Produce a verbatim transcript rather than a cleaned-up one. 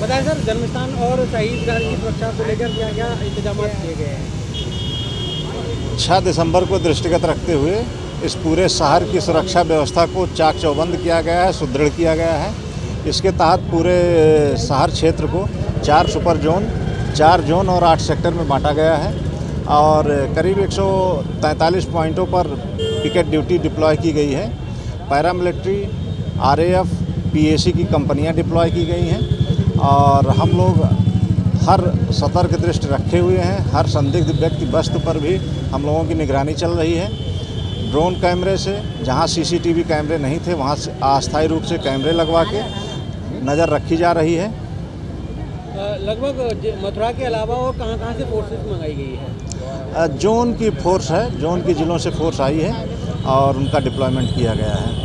बताएं सर, जन्मस्थान और शहीद घर की सुरक्षा को लेकर क्या क्या इंतजाम किए गए हैं? छह दिसंबर को दृष्टिगत रखते हुए इस पूरे शहर की सुरक्षा व्यवस्था को चाक चौबंद किया गया है, सुदृढ़ किया गया है। इसके तहत पूरे शहर क्षेत्र को चार सुपर जोन, चार जोन और आठ सेक्टर में बांटा गया है और करीब एक सौ तैंतालीस पॉइंटों पर पिकेट ड्यूटी डिप्लॉय की गई है। पैरामिलिट्री, आरएएफ, पीएसी की कंपनियां डिप्लॉय की गई हैं और हम लोग हर सतर्क दृष्टि रखे हुए हैं। हर संदिग्ध व्यक्ति वस्तु पर भी हम लोगों की निगरानी चल रही है। ड्रोन कैमरे से, जहां सीसीटीवी कैमरे नहीं थे वहां से अस्थायी रूप से कैमरे लगवा के नज़र रखी जा रही है। लगभग मथुरा के अलावा और कहां कहां से फोर्सेस मंगाई गई है? जोन की फोर्स है, जोन की जिलों से फोर्स आई है और उनका डिप्लॉयमेंट किया गया है।